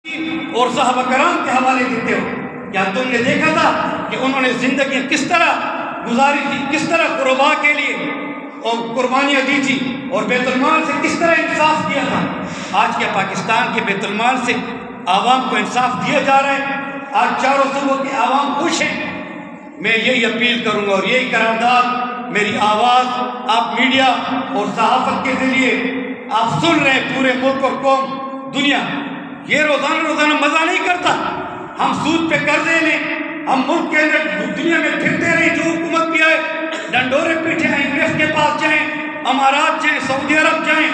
اور صحابہ کرام کے حوالے دیتے ہو. کیا تم نے دیکھا تھا کہ انہوں نے زندگی کس طرح گزاری تھی، کس طرح قربا کے لیے اور قربانیاں دی تھی، اور بیت المال سے کس طرح انصاف کیا تھا؟ آج کیا پاکستان کے بیت المال سے عوام کو انصاف دیا جا رہا ہے؟ آج چاروں صوبوں کے عوام خوش ہیں؟ میں یہی اپیل کروں گا اور یہی قرارداد، میری آواز آپ میڈیا اور صحافت کے ذریعے آپ سن رہے ہیں، پورے ملک اور قوم دنیا. یہ روزانہ مزہ نہیں کرتا. ہم سود پہ قرضے لیں، ہم ملک کے اندر دنیا میں پھرتے رہیں، جو حکومت بھی آئے ڈنڈورے پیٹھے IMF کے پاس جائیں، امارات جائیں، سعودی عرب جائیں،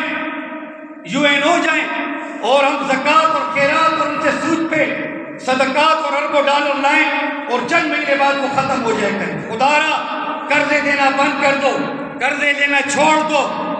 UNO جائیں، اور ہم زکوٰۃ اور خیرات اور ان سے سود پہ صدقات اور اربوں ڈالر لائیں اور چند مہینے بعد وہ ختم ہو جائے کریں. خدارا قرضے دینا بند کر دو، قرضے لینا چھوڑ دو،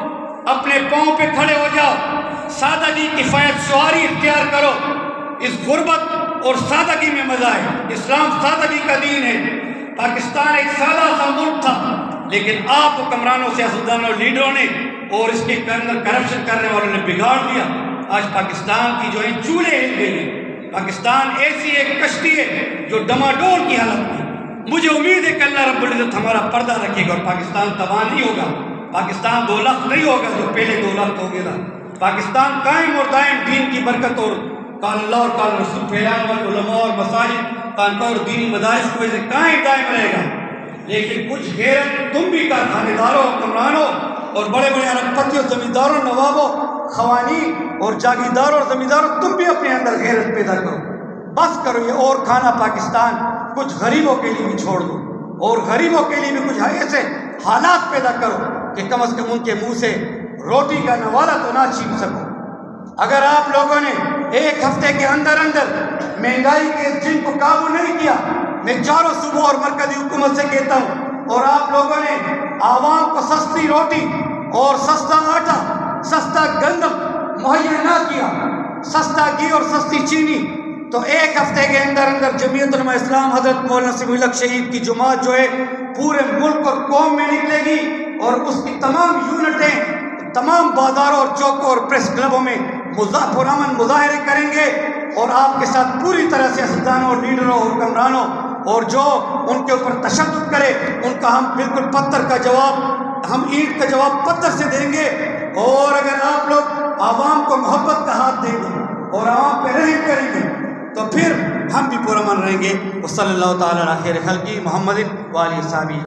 اپنے پاؤں پہ کھڑے ہو جاؤ، سادگی کی فیض شعاری اختیار کرو. اس غربت اور سادگی میں مزہ ہے. اسلام سادگی کا دین ہے. پاکستان ایک سادہ سا ملک تھا، لیکن آپ حکمرانوں، سیاستدانوں، لیڈروں نے اور اس کے اندر کرپشن کرنے والوں نے بگاڑ دیا. آج پاکستان کی جو ہے چولہے ہل گئی ہیں. پاکستان ایسی ایک کشتی ہے جو ڈماڈول کی حالت میں. مجھے امید ہے کہ اللہ رب العزت ہمارا پردہ رکھے گا اور پاکستان تباہ نہیں ہوگا. پاکستان 2 لاکھ نہیں ہوگا جو پہلے 2 لاکھ ہو گیا. پاکستان قائم اور دائم دین کی برکت اور قال اللہ اور قال رسول پھیلانے والے علماء اور مساجد، خانقاہ اور دینی مدارس کی وجہ سے قائم دائم رہے گا. لیکن کچھ غیرت تم بھی کارخانے داروں، حکمرانوں اور بڑے بڑے ارب پتیوں، زمینداروں، نوابوں، خوانین اور جاگیرداروں اور زمینداروں، تم بھی اپنے اندر غیرت پیدا کرو. بس کرو یہ اور کھانا پاکستان. کچھ غریبوں کے لیے بھی چھوڑ دو، اور غریبوں کے لیے بھی کچھ ایسے حالات پیدا کرو کہ کم از کم ان کے منہ سے روٹی کا نوالہ تو نہ چھین سکو. اگر آپ لوگوں نے ایک ہفتے کے اندر مہنگائی کے جن کو قابو نہیں کیا، میں چاروں صوبوں اور مرکزی حکومت سے کہتا ہوں، اور آپ لوگوں نے عوام کو سستی روٹی اور سستا آٹا، سستا گندم مہیا نہ کیا، سستا گھی اور سستی چینی، تو ایک ہفتے کے اندر جمعیت علماء اسلام حضرت مولانا سمیع الحق شہید کی جماعت جو ہے پورے ملک اور قوم میں نکلے گی، اور اس کی تمام یونٹیں تمام بازاروں اور چوکوں اور پریس کلبوں میں پرامن مظاہرے کریں گے. اور آپ کے ساتھ پوری طرح سے سیاستدانوں اور لیڈروں اور حکمرانوں اور جو ان کے اوپر تشدد کرے ان کا ہم بالکل پتھر کا جواب، ہم اینٹ کا جواب پتھر سے دیں گے. اور اگر آپ لوگ عوام کو محبت کا ہاتھ دیں گے اور عوام پہ رحم کریں گے تو پھر ہم بھی پرامن رہیں گے. وصلی اللہ تعالیٰ علی خیر خلقہ محمد و آلہ وصحبہ.